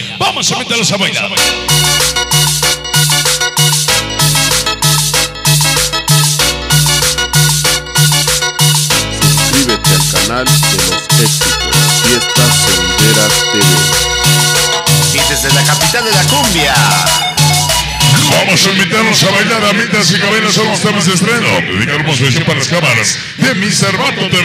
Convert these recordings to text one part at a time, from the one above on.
Vamos a meterlos a bailar. Suscríbete al canal de los éxitos Fiestas Sonideras TV. Y desde la capital de la cumbia, Vamos a invitarnos a bailar a mientras y cabenas son los temas de estreno. Dedicamos beso para las cámaras de Mr. Vato TV.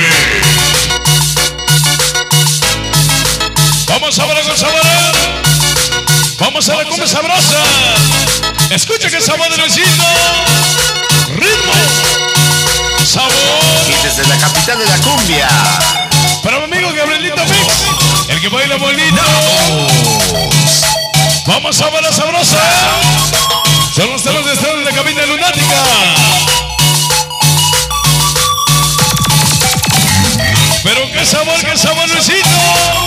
Vamos a ver con sabor. Vamos a la cumbia sabrosa. Escucha que sabor de vecino. Ritmo. Sabor. y desde la capital de la cumbia, Para mi amigo Gabrielito Mix, el que baila bonito. Vamos a ver la sabrosa. Son los temas de estreno de la cabina lunática. Pero qué sabor, Luisito.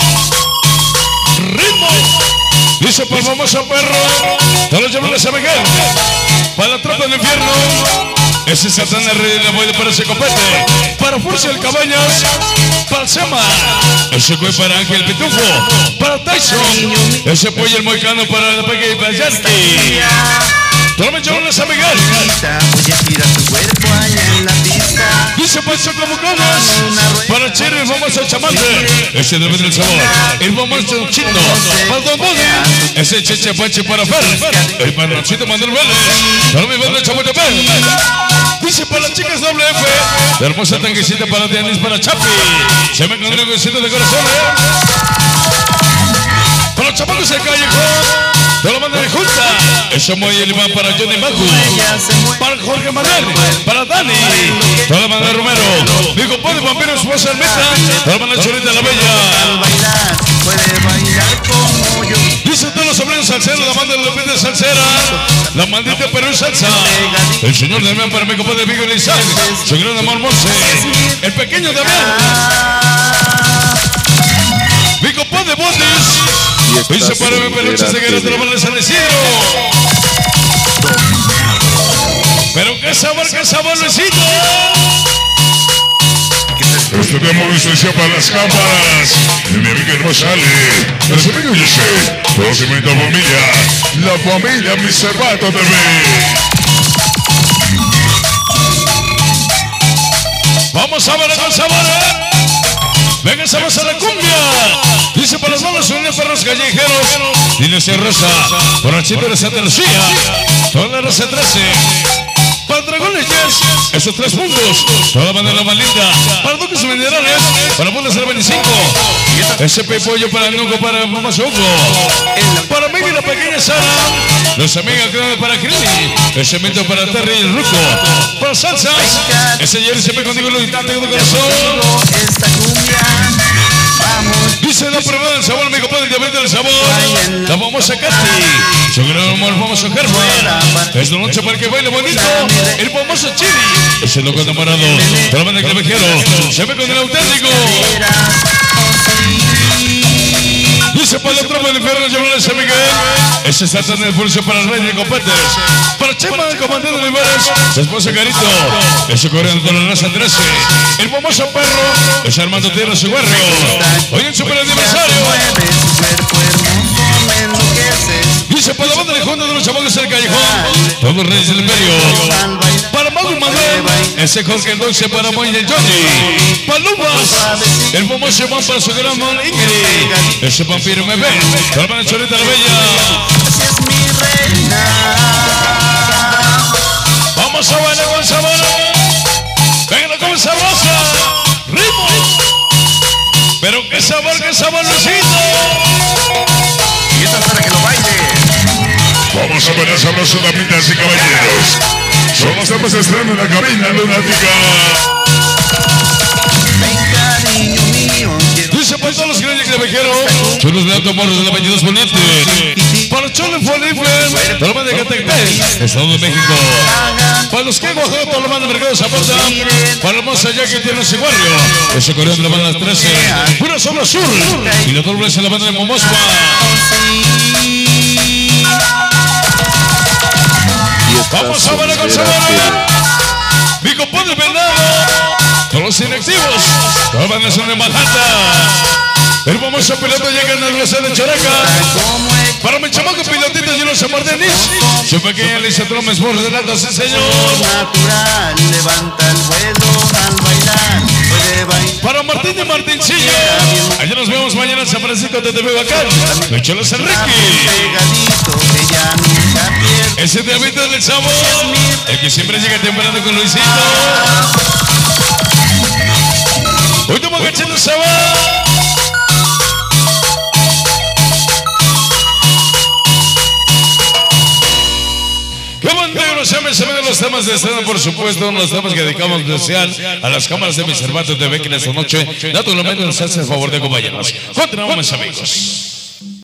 Ritmo. Dice para el famoso perro. Todos los llaman a San Miguel. Para la tropa del infierno. Ese es Satán el rey de la boya para ese copete. Para Furcia el Cabañas. Para el Sema. Ese fue para Ángel Pitufo. Para Tyson. Ese pollo el moicano para la Peque y para Yaski. Todos los llaman a San Miguel. voy a tirar tu cuerpo allá en la pista. Dice Pacho como conas. Para Chero el famoso chamante. Ese debe del sabor. El famoso chino. Para Don Body. Ese cheche pache para Fer. El panochito Manuel Vélez. Para mi banda Chapultepec. Dice para las chicas doble F. La hermosa tanquecita para Dianis para Chapi. Se me encontró un besito de corazón. Para los chamacos del callejón. Toda la banda de junta. Eso muy el imán para Johnny Macu. Para Jorge Manuel. Para Dani. Toda la banda de Romero. Mi compadre Vampiro, esposa Almita. Toda la banda Chorita la Bella. Al bailar, puede bailar como yo. Dice todos los sobrinos salseros, la banda de Lupita Salsera. La maldita Perú Salsa. El señor Damián para mi compadre Vigo Lizán. Su gran amor Monse. El pequeño Damián. Mi compadre Botis. Dice para mi peluche ceguera de la banda de San Isidro. Pero qué sabor, Luisito. Este tema de licencia para las cámaras. Mi amiga Rosale. Los amigos yo sé. Todos en mi familia. La familia Mr. Vato TV. Vamos a ver con sabor. Venga, sabes a la cumbia. Dice para las manos unidas para los callejeros. Dice Rosa. Por el chito de Santa Lucía. Toda la Rosa 13. Para Dragones Yes, esos 3 puntos. Toda la banda de la maldita. Para Duques Minerales. Para Puntas del 25. Ese Pepollo para Nuco, para Mamá Soco. Para mí y la pequeña Sara. Los amigos grandes para Crini. Ese mento para Terry y el Ruco. Para Salsas. Ese Jerry siempre contigo lo distante de corazón. Esta cumbia, vamos. Dice la prueba del sabor, mi compadre, el diabetes del sabor. La famosa Katy. Su gran amor, el famoso Germán. Es la noche para el que baile bonito. El famoso Chili. Es el loco enamorado. Toda la banda que vejero. Se ve con el auténtico. Dice para la tropa del infierno, llevar a San Miguel. Ese es Satán el pulso para el rey de competes. Para Chema, el comandante de Olivares. Su esposa Carito. Ese coreano de la raza 13. El famoso perro. Es Armando Tierra, su barrio. Hoy en super aniversario. Dice para la banda de Honda de los chavales del callejón. Todos los reyes del imperio. Para Mago Manuel. Ese Jorge Doce para Moy y Johnny. Palumas. El famoso Juan para su gran amor Ingrid. Ese vampiro me ve. Para la Chorita la Bella. Así es mi reina. Vamos a bailar con sabor. Venga con sabrosa. Ritmo. Pero qué sabor, Luisito. Y esto es para que lo baile. Vamos a bailar sabroso, damitas y caballeros. Son los temas de estreno en la cabina lunática. Ven, cariño mío, quiero. Dice para todos los grandes de vejero. Chulos de Alto Moros de la 22 Poniente. Para Chole Folifler. Toda la banda de Catectés. Estado de México. Para los que Guajó, toda la banda de Mercado Zapata. Para la hermosa ya que tiene ese barrio. Ese coreano de la banda 13. Pura Sombra Sur. Y la doble es la banda de Momospa. Vamos a ver con sabor. Mi compadre Bernardo. Todos los inactivos. Todas las bandas son de Manhattan. El famoso piloto llega en el Rosa de Choraca. Como chamaco pilotito y los Martínez. Su pequeña Lisa Tromes por delante, sí señor. Natural, levanta el vuelo al bailar. Puede bailar. Para Martín y Martincillo. Allá nos vemos mañana en San Francisco de Tepehuacán. Micholos Enrique. Pegadito que ya nunca pierde. Ese Davidito del sabor. El que siempre llega temprano con Luisito. Último cachete sabor. Se ven los temas de escena, por supuesto, unos temas que dedicamos especial a las cámaras de mi Cervantes TV que en esta noche naturalmente nos hace el favor de acompañarnos. Continuamos, amigos.